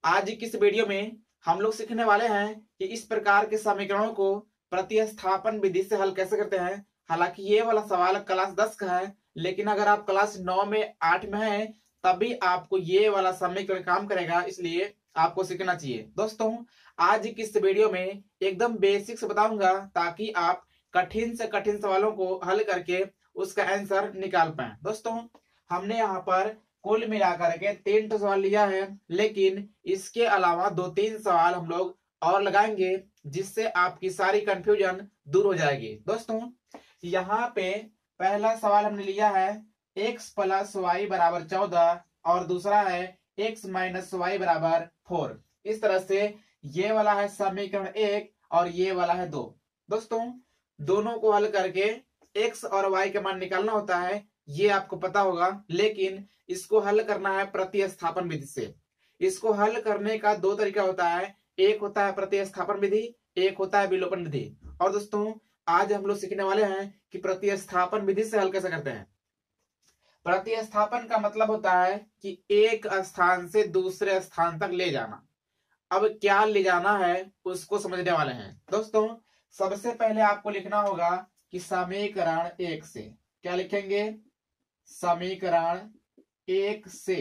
आज की इस वीडियो में हम लोग सीखने वाले हैं कि इस प्रकार के समीकरणों को प्रतिस्थापन विधि से हल कैसे करते हैं। हालांकि ये वाला सवाल क्लास 10 का है, लेकिन अगर आप क्लास 9 में 8 में हैं तभी आपको ये वाला समीकरण काम करेगा, इसलिए आपको सीखना चाहिए। दोस्तों, आज की इस वीडियो में एकदम बेसिक्स बताऊंगा ताकि आप कठिन से कठिन सवालों को हल करके उसका आंसर निकाल पाए। दोस्तों, हमने यहाँ पर कुल मिलाकर के 3 सवाल लिया है, लेकिन इसके अलावा 2-3 सवाल हम लोग और लगाएंगे जिससे आपकी सारी कंफ्यूजन दूर हो जाएगी। दोस्तों, यहाँ पे पहला सवाल हमने लिया है x प्लस वाई बराबर 14 और दूसरा है x माइनस वाई बराबर 4। इस तरह से ये वाला है समीकरण 1 और ये वाला है 2। दोस्तों, दोनों को हल करके x और y का मान निकालना होता है, ये आपको पता होगा, लेकिन इसको हल करना है प्रतिस्थापन विधि से। इसको हल करने का 2 तरीका होता है, एक होता है प्रतिस्थापन विधि, एक होता है विलोपन विधि। और दोस्तों, आज हम लोग सीखने वाले हैं कि प्रतिस्थापन विधि से हल कैसे करते हैं। प्रतिस्थापन का मतलब होता है कि एक स्थान से दूसरे स्थान तक ले जाना। अब क्या ले जाना है उसको समझने वाले हैं। दोस्तों, सबसे पहले आपको लिखना होगा कि समीकरण 1 से क्या लिखेंगे, समीकरण 1 से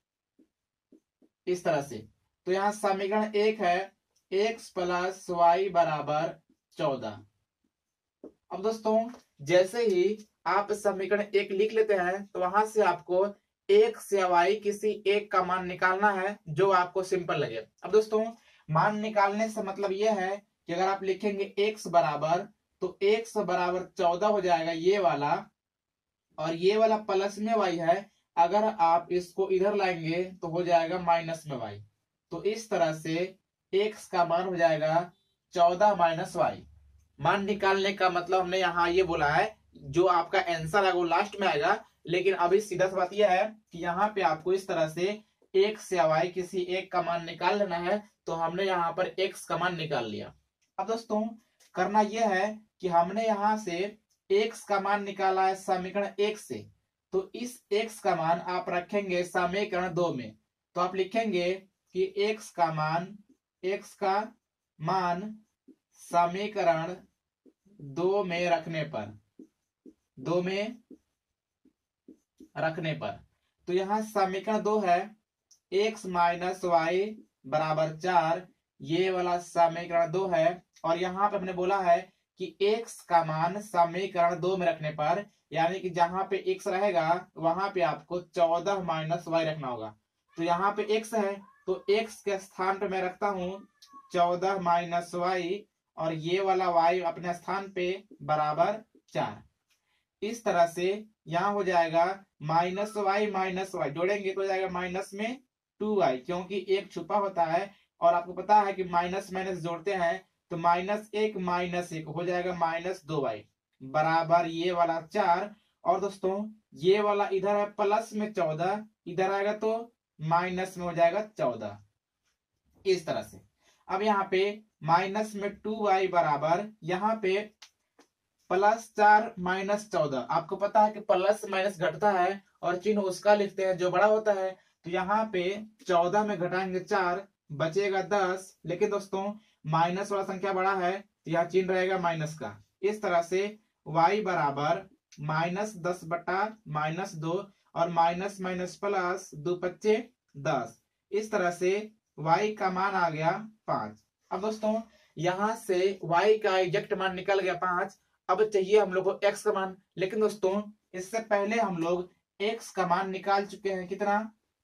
इस तरह से। तो यहां समीकरण 1 है x प्लस वाई बराबर 14। अब दोस्तों, जैसे ही आप समीकरण 1 लिख लेते हैं तो वहां से आपको x या y किसी एक का मान निकालना है जो आपको सिंपल लगे। अब दोस्तों, मान निकालने से मतलब यह है कि अगर आप लिखेंगे x बराबर, तो x बराबर 14 हो जाएगा ये वाला, और ये वाला प्लस में y है। अगर आप इसको इधर लाएंगे तो हो जाएगा माइनस में y। तो इस तरह से x का मान हो जाएगा 14 माइनस y। मान निकालने का मतलब हमने यहाँ ये बोला है, जो आपका आंसर है वो लास्ट में आएगा, लेकिन अभी सीधा सी बात यह है कि यहाँ पे आपको इस तरह से x या y किसी एक का मान निकाल लेना है। तो हमने यहाँ पर x का मान निकाल लिया। अब दोस्तों, करना यह है कि हमने यहाँ से x का मान निकाला है समीकरण 1 से, तो इस x का मान आप रखेंगे समीकरण 2 में। तो आप लिखेंगे कि x का मान समीकरण 2 में रखने पर तो यहाँ समीकरण 2 है x माइनस वाई बराबर 4, ये वाला समीकरण 2 है। और यहाँ पे हमने बोला है कि x का मान समीकरण 2 में रखने पर, यानी कि जहां पे x रहेगा वहां पे आपको 14 माइनस वाई रखना होगा। तो यहाँ पे x है तो x के स्थान पे मैं रखता हूं 14 माइनस वाई, और ये वाला y अपने स्थान पे बराबर 4। इस तरह से यहाँ हो जाएगा माइनस वाई जोड़ेंगे तो हो जाएगा माइनस में 2y, क्योंकि एक छुपा होता है और आपको पता है कि माइनस माइनस जोड़ते हैं तो -1 हो जाएगा -2y बराबर ये वाला 4। और दोस्तों, ये वाला इधर है प्लस में 14, इधर आएगा तो माइनस में हो जाएगा 14। इस तरह से अब यहाँ पे माइनस में 2y बराबर, यहाँ पे +4 -14। आपको पता है कि प्लस माइनस घटता है और चिन्ह उसका लिखते हैं जो बड़ा होता है। तो यहाँ पे 14 में घटाएंगे 4, बचेगा 10। लेकिन दोस्तों, माइनस वाला संख्या बड़ा है तो यहाँ चिन्ह रहेगा माइनस का। इस तरह से y बराबर -10 बटा -2, और माइनस माइनस प्लस 2 पच्चे 10। इस तरह से y का मान आ गया 5। अब दोस्तों, यहां से y का एग्जैक्ट मान निकल गया 5। अब चाहिए हम लोग को x का मान, लेकिन दोस्तों इससे पहले हम लोग x का मान निकाल चुके हैं। कितना?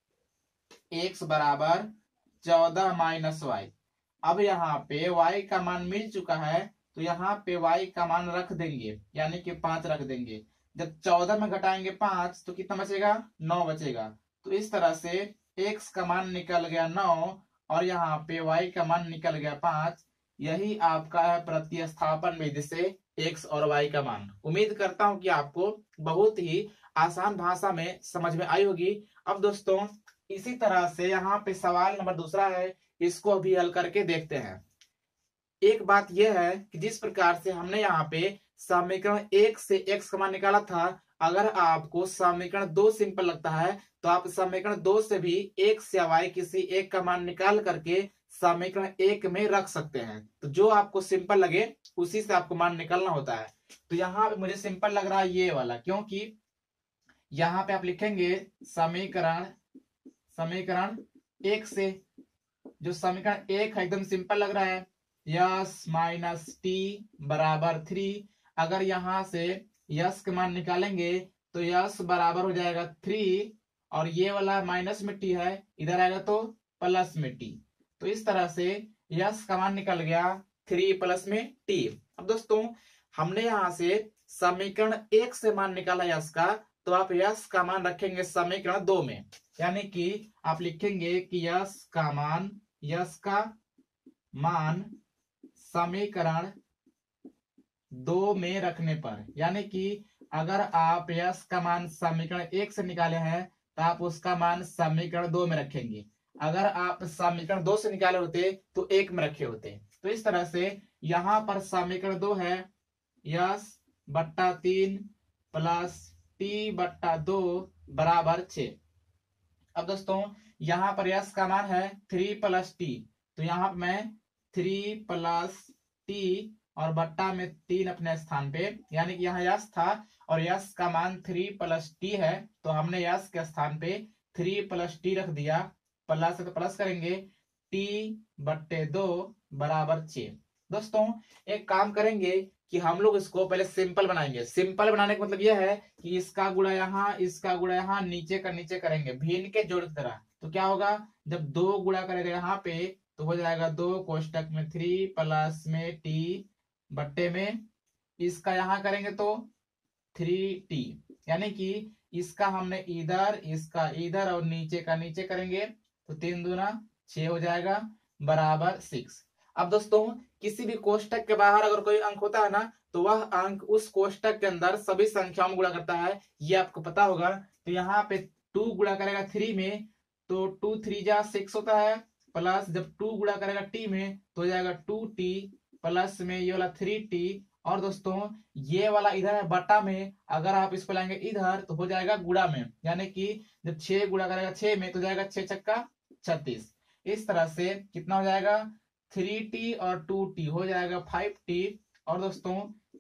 x बराबर 14 माइनस वाई। अब यहाँ पे y का मान मिल चुका है तो यहाँ पे y का मान रख देंगे, यानी कि 5 रख देंगे। जब 14 में घटाएंगे 5 तो कितना बचेगा? 9 बचेगा। तो इस तरह से x का मान निकल गया 9 और यहाँ पे y का मान निकल गया 5। यही आपका है प्रतिस्थापन विधि से x और y का मान। उम्मीद करता हूं कि आपको बहुत ही आसान भाषा में समझ में आई होगी। अब दोस्तों, इसी तरह से यहाँ पे सवाल नंबर दूसरा है, इसको अभी हल करके देखते हैं। एक बात यह है कि जिस प्रकार से हमने यहाँ पे समीकरण 1 से x का मान निकाला था, अगर आपको समीकरण 2 सिंपल लगता है तो आप समीकरण 2 से भी x या y किसी एक का मान निकाल करके समीकरण 1 में रख सकते हैं। तो जो आपको सिंपल लगे उसी से आपको मान निकालना होता है। तो यहाँ पे मुझे सिंपल लग रहा है ये वाला, क्योंकि यहाँ पे आप लिखेंगे समीकरण समीकरण 1 से, जो समीकरण 1 है एकदम सिंपल लग रहा है, यस माइनस टी बराबर 3। अगर यहां से यस के मान निकालेंगे तो यस बराबर हो जाएगा 3, और ये वाला माइनस में टी है, इधर आएगा तो प्लस में टी। तो इस तरह से यस का मान निकल गया 3 प्लस में टी। अब दोस्तों हमने यहां से समीकरण 1 से मान निकाला यस का, तो आप यस का मान रखेंगे समीकरण 2 में, यानी कि आप लिखेंगे कि यस का मान समीकरण 2 में रखने पर, यानी कि अगर आप यस का मान समीकरण 1 से निकाले हैं तो आप उसका मान समीकरण 2 में रखेंगे। अगर आप समीकरण 2 से निकाले होते तो 1 में रखे होते। तो इस तरह से यहां पर समीकरण 2 है यस बट्टा 3 प्लस टी बट्टा 2 बराबर 6। अब दोस्तों यहाँ पर यस का मान है 3 प्लस टी, तो यहाँ पर मैं 3 प्लस टी और बट्टा में 3 अपने स्थान पे, यानी कि यहाँ यस था और यस का मान 3 प्लस टी है, तो हमने यस के स्थान पे 3 प्लस टी रख दिया। प्लस तो प्लस करेंगे, टी बट्टे 2 बराबर 6। दोस्तों एक काम करेंगे कि हम लोग इसको पहले सिंपल बनाएंगे। सिंपल बनाने का मतलब यह है कि इसका गुणा यहाँ, इसका गुणा यहाँ, नीचे का नीचे करेंगे भिन्न के जोड़ की तरह। तो क्या होगा, जब 2 गुणा करेगा यहाँ पे तो हो जाएगा 2 कोष्टक में 3 प्लस में टी बट्टे में, इसका यहाँ करेंगे तो 3t, यानी कि इसका हमने इधर, इसका इधर और नीचे का नीचे करेंगे तो 3 दूना 6 हो जाएगा बराबर 6। अब दोस्तों किसी भी कोष्टक के बाहर अगर कोई अंक होता है ना, तो वह अंक उस कोष्टक के अंदर सभी संख्याओं में गुणा करता है, ये आपको पता होगा। तो यहाँ पे 2 गुणा करेगा 3 में तो 2 3 जा 6 होता है, प्लस जब 2 गुणा करेगा टी में तो हो जाएगा 2t प्लस में ये वाला 3t। और दोस्तों ये वाला इधर है बटा में, अगर आप इसको लाएंगे इधर तो हो जाएगा गुणा में, यानी कि जब 6 गुणा करेगा 6 में तो जाएगा 6 छक्का 36। इस तरह से कितना हो जाएगा 3t और 2t हो जाएगा 5t। और दोस्तों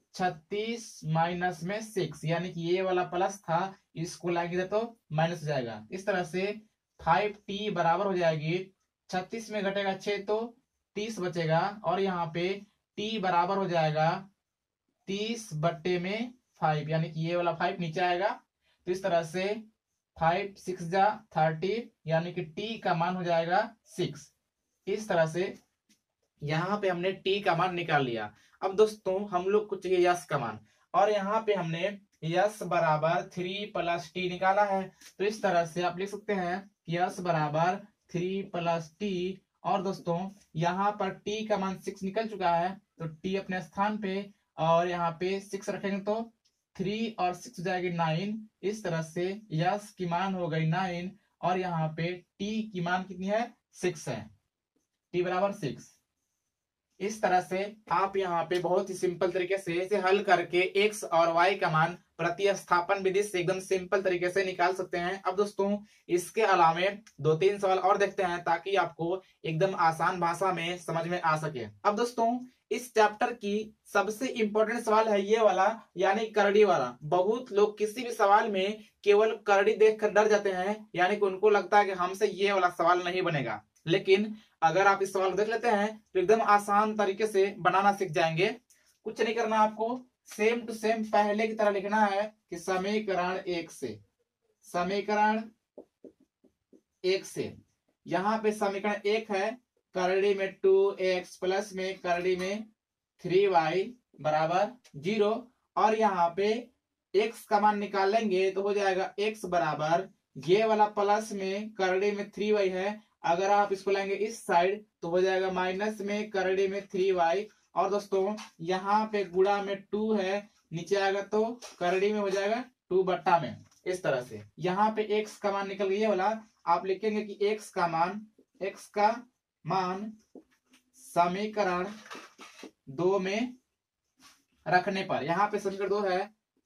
36 माइनस में 6, यानी कि ये वाला प्लस था, इसको लाएंगे तो माइनस हो जाएगा। इस तरह से 5t बराबर हो जाएगी 36 में घटेगा 6 तो 30 बचेगा, और यहाँ पे t बराबर हो जाएगा 30 बट्टे में 5, यानी कि ये वाला 5 नीचे आएगा। तो इस तरह से 5 6 जा 30, यानी कि t का मान हो जाएगा 6। इस तरह से यहाँ पे हमने t का मान निकाल लिया। अब दोस्तों हम लोग को चाहिए यस का मान, और यहाँ पे हमने यस बराबर 3 प्लस टी निकाला है। तो इस तरह से आप लिख सकते हैं कि यस बराबर 3 प्लस टी, और दोस्तों यहाँ पर t का मान 6 निकल चुका है तो t अपने स्थान पे, और यहाँ पे 6 रखेंगे तो 3 और 6 हो जाएगी 9। इस तरह से यस की मान हो गई 9, और यहाँ पे t की मान कितनी है 6 है, t बराबर 6। इस तरह से आप यहाँ पे बहुत ही सिंपल तरीके से इसे हल करके x और y का मान प्रतिस्थापन विधि से एकदम सिंपल तरीके से निकाल सकते हैं। अब दोस्तों इसके अलावे 2-3 सवाल और देखते हैं ताकि आपको एकदम आसान भाषा में समझ में आ सके। अब दोस्तों इस चैप्टर की सबसे इंपॉर्टेंट सवाल है ये वाला, यानी करड़ी वाला। बहुत लोग किसी भी सवाल में केवल करड़ी देखकर डर जाते हैं, यानी कि उनको लगता है कि हमसे ये वाला सवाल नहीं बनेगा, लेकिन अगर आप इस सवाल को देख लेते हैं तो एकदम आसान तरीके से बनाना सीख जाएंगे। कुछ नहीं करना, आपको सेम टू सेम पहले की तरह लिखना है कि समीकरण 1 से यहाँ पे समीकरण 1 है, करड़ी में 2x प्लस में करड़ी में 3y बराबर 0, और यहाँ पे x का मान निकालेंगे तो हो जाएगा x बराबर ये वाला प्लस में करड़ी में 3y है, अगर आप इसको लाएंगे इस साइड तो हो जाएगा माइनस में करड़ी में 3y। और दोस्तों यहाँ पे गुणा में 2 है, नीचे आएगा तो करड़ी में हो जाएगा 2 बट्टा में। इस तरह से यहाँ पे x का मान निकल गया वाला, आप लिखेंगे कि x का मान समीकरण 2 में रखने पर, यहाँ पे समीकरण 2 है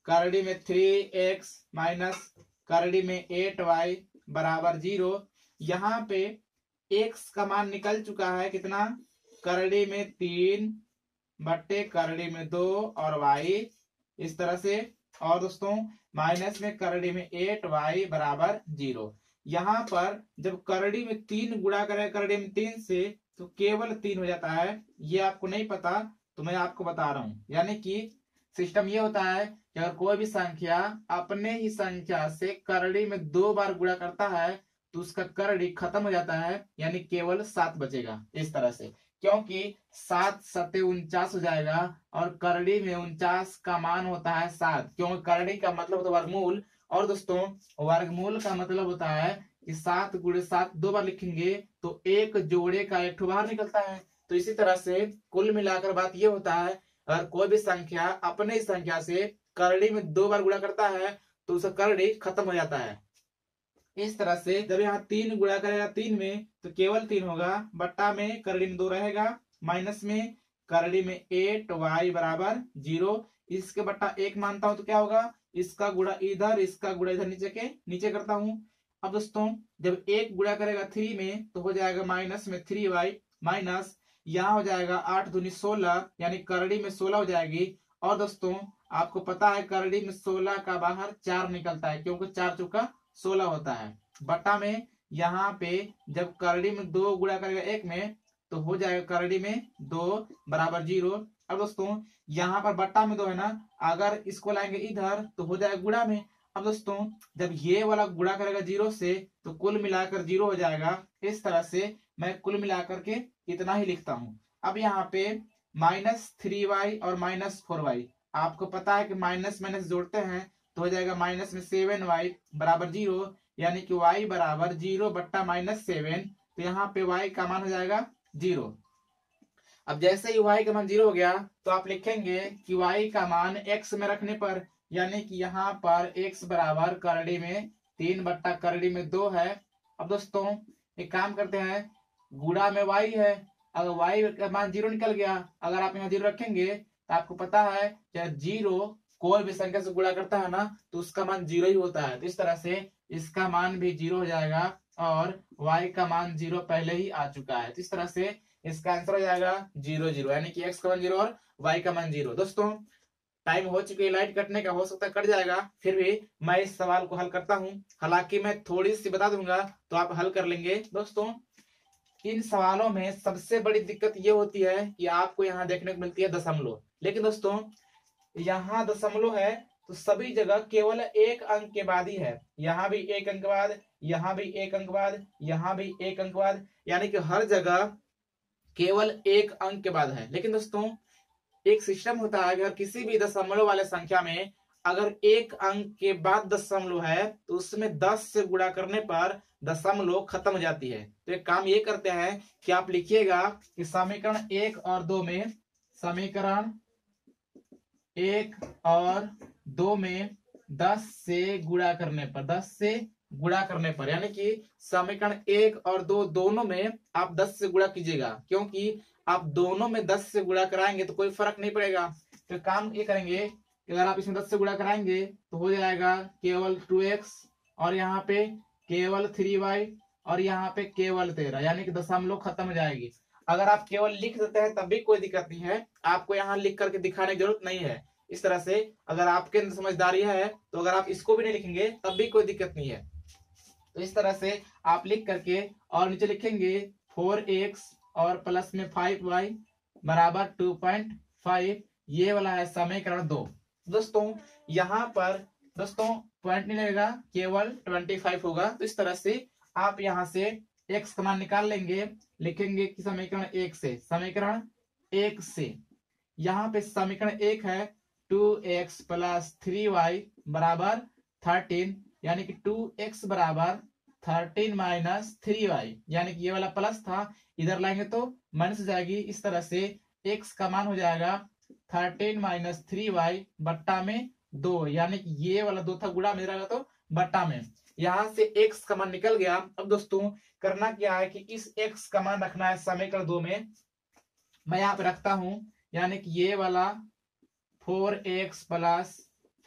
करड़ी में 3x माइनस करड़ी में 8y बराबर 0। यहाँ पे x का मान निकल चुका है कितना, करड़ी में 3 बट्टे करड़ी में 2 और y इस तरह से। और दोस्तों माइनस में करड़ी में 8y बराबर 0। यहाँ पर जब करड़ी में 3 गुणा करें करड़ी में 3 से तो केवल 3 हो जाता है। ये आपको नहीं पता तो मैं आपको बता रहा हूं। यानी कि सिस्टम ये होता है कि अगर कोई भी संख्या अपने ही संख्या से करड़ी में 2 बार गुणा करता है तो उसका करड़ी खत्म हो जाता है, यानी केवल 7 बचेगा इस तरह से। क्योंकि 7 सत्ते 49 हो जाएगा और करड़ी में 49 का मान होता है 7, क्योंकि करड़ी का मतलब होता है वर्गमूल। और दोस्तों वर्गमूल का मतलब होता है कि 7 गुणे 7 2 बार लिखेंगे तो एक जोड़े का एक ठो बाहर निकलता है। तो इसी तरह से कुल मिलाकर बात ये होता है, अगर कोई भी संख्या अपने संख्या से करड़ी में 2 बार गुणा करता है तो उसका करड़ी खत्म हो जाता है। इस तरह से जब यहाँ 3 गुणा करेगा 3 में तो केवल 3 होगा, बट्टा में करड़ी में 2 रहेगा, माइनस में करड़ी में 8y बराबर 0। इसके बट्टा 1 मानता हूं तो क्या होगा, इसका गुणा इधर इसका गुणा इधर नीचे के नीचे करता हूं। अब दोस्तों जब 1 गुणा करेगा 3 में तो हो जाएगा माइनस में 3y माइनस यहाँ हो जाएगा 8 दूनी 16, यानी करड़ी में 16 हो जाएगी। और दोस्तों आपको पता है करड़ी में 16 का बाहर 4 निकलता है, क्योंकि 4 चौका 16 होता है। बटा में यहाँ पे जब करड़ी में 2 गुणा करेगा 1 में तो हो जाएगा करड़ी में 2 बराबर 0। अब दोस्तों यहाँ पर बट्टा में 2 है ना, अगर इसको लाएंगे इधर तो हो जाएगा गुणा में। अब दोस्तों जब ये वाला गुणा करेगा 0 से तो कुल मिलाकर 0 हो जाएगा। इस तरह से मैं कुल मिलाकर के इतना ही लिखता हूं। अब यहाँ पे -3y और -4y, आपको पता है कि माइनस माइनस जोड़ते हैं तो हो जाएगा माइनस में 7y बराबर 0, यानी कि y बराबर 0 बट्टा -7। तो यहाँ पे y का मान हो जाएगा 0। अब जैसे ही y का मान 0 हो गया तो आप लिखेंगे कि y का मान x में रखने पर, यानी कि यहाँ पर x बराबर करड़ी में 3 बट्टा करड़ी में 2 है। अब दोस्तों एक काम करते हैं, गुणा में y है, अगर y का मान 0 निकल गया, अगर आप यहाँ 0 रखेंगे तो आपको पता है जब 0 कोई भी संख्या से गुणा करता है ना तो उसका मान 0 ही होता है। तो इस तरह से इसका मान भी 0 हो जाएगा और y का मान 0 पहले ही आ चुका है। तो इस तरह से इसका आंसर हो जाएगा 0 0, यानी कि x का मान 0 और y का मान 0। दोस्तों टाइम हो चुकी है लाइट कटने का, हो सकता है कट जाएगा, फिर भी मैं इस सवाल को हल करता हूं। हालांकि मैं थोड़ी सी बता दूंगा तो आप हल कर लेंगे। दोस्तों इन सवालों में सबसे बड़ी दिक्कत ये होती है कि आपको यहाँ देखने को मिलती है दशमलव, लेकिन दोस्तों यहाँ दशमलव है तो सभी जगह केवल एक अंक के बाद ही है। यहाँ भी एक अंक बाद, यहाँ भी एक अंक बाद, यहाँ भी एक अंक बाद, यानी कि हर जगह केवल एक अंक के बाद है। लेकिन दोस्तों एक सिस्टम होता है, अगर किसी भी दशमलव वाले संख्या में अगर एक अंक के बाद दशमलव है तो उसमें 10 से गुणा करने पर दशमलव खत्म हो जाती है। तो एक काम ये करते हैं कि आप लिखिएगा कि समीकरण 1 और 2 में, समीकरण 1 और 2 में 10 से गुणा करने पर, 10 से गुणा करने पर, यानी कि समीकरण 1 और 2 दोनों में आप 10 से गुणा कीजिएगा, क्योंकि आप दोनों में 10 से गुणा कराएंगे तो कोई फर्क नहीं पड़ेगा। तो काम ये करेंगे कि अगर आप इसमें 10 से गुणा कराएंगे तो हो जाएगा केवल 2x और यहाँ पे केवल 3y और यहाँ पे केवल 13, यानी कि दशमलव खत्म हो जाएगी। अगर आप केवल लिख देते हैं तब भी कोई दिक्कत नहीं है, आपको यहाँ लिख करके दिखाने की जरूरत नहीं है। इस तरह से अगर आपके अंदर समझदारी है तो अगर आप इसको भी नहीं लिखेंगे तब भी कोई दिक्कत नहीं है। तो इस तरह से आप लिख करके और नीचे लिखेंगे 4x और प्लस में 5y बराबर 2.5, ये वाला है समीकरण 2। दोस्तों यहाँ पर दोस्तों पॉइंट नहीं लगेगा, केवल 25 होगा। तो इस तरह से आप यहाँ से x का मान निकाल लेंगे, लिखेंगे कि समीकरण 1 से, समीकरण 1 से यहाँ पे समीकरण 1 है 2x प्लस 3y बराबर 13, यानी कि 2x बराबर 13 माइनस 3y, यानी कि ये वाला प्लस था इधर लाएंगे तो माइनस हो जाएगी। इस तरह से x का मान हो जाएगा 13 माइनस 3y बट्टा में 2, यानी कि ये वाला 2 था गुणा में रहेगा तो बट्टा में, यहाँ से x का मान निकल गया। अब दोस्तों करना क्या है कि इस x का मान रखना है समीकरण 2 में, मैं यहाँ पे रखता हूं, यानी कि ये वाला 4x प्लस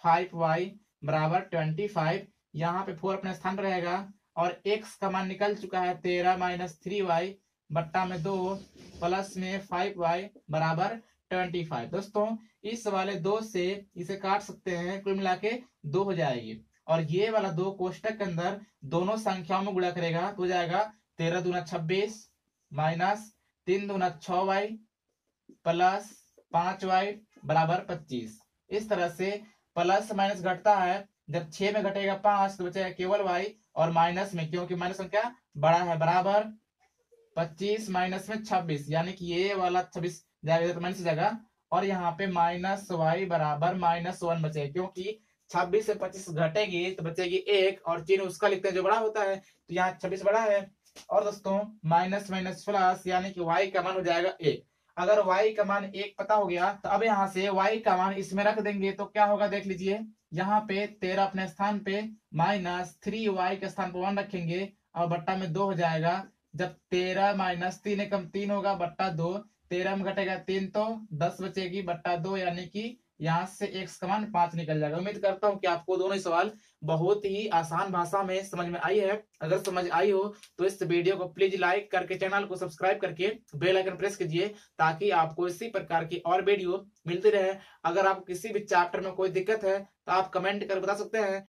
5y बराबर 25। यहाँ पे 4 अपने स्थान पर रहेगा और x का मान निकल चुका है 13 माइनस 3y बट्टा में 2 प्लस में 5y बराबर 25। दोस्तों इस वाले 2 से इसे काट सकते हैं, कुल मिला के 2 हो जाएगी और ये वाला 2 कोष्टक के अंदर दोनों संख्याओं में गुणा करेगा तो हो जाएगा 13 दूना 26 माइनस 3 दूना 6y प्लस 5y बराबर 25। इस तरह से प्लस माइनस घटता है, जब 6 में घटेगा 5 तो बचेगा केवल y और माइनस में, क्योंकि माइनस संख्या बड़ा है, बराबर 25 माइनस में 26 यानी कि ये वाला 26 जाएगा तो माइनस जगह और यहाँ पे माइनस वाई बराबर -1 बचेगा, क्योंकि 26 से 25 घटेगी तो बचेगी 1 और चिन्ह उसका लिखते हैं जो बड़ा होता है, तो यहाँ 26 बड़ा है। और दोस्तों माइनस माइनस प्लस यानी कि y का मान हो जाएगा 1। अगर y का मान 1 पता हो गया तो अब यहाँ से y का मान इसमें रख देंगे तो क्या होगा देख लीजिए। यहाँ पे 13 अपने स्थान पे माइनस 3y के स्थान पर 1 रखेंगे और बट्टा में 2 हो जाएगा। जब 13 माइनस 3 एकम 3 होगा बट्टा 2, 13 में घटेगा 3 तो 10 बचेगी बट्टा 2 यानी कि यहाँ से x का मान 5 निकल जाएगा। उम्मीद करता हूँ कि आपको दोनों ही सवाल बहुत ही आसान भाषा में समझ में आई है। अगर समझ आई हो तो इस वीडियो को प्लीज लाइक करके चैनल को सब्सक्राइब करके बेल आइकन प्रेस कीजिए ताकि आपको इसी प्रकार की और वीडियो मिलती रहे। अगर आपको किसी भी चैप्टर में कोई दिक्कत है तो आप कमेंट कर बता सकते हैं,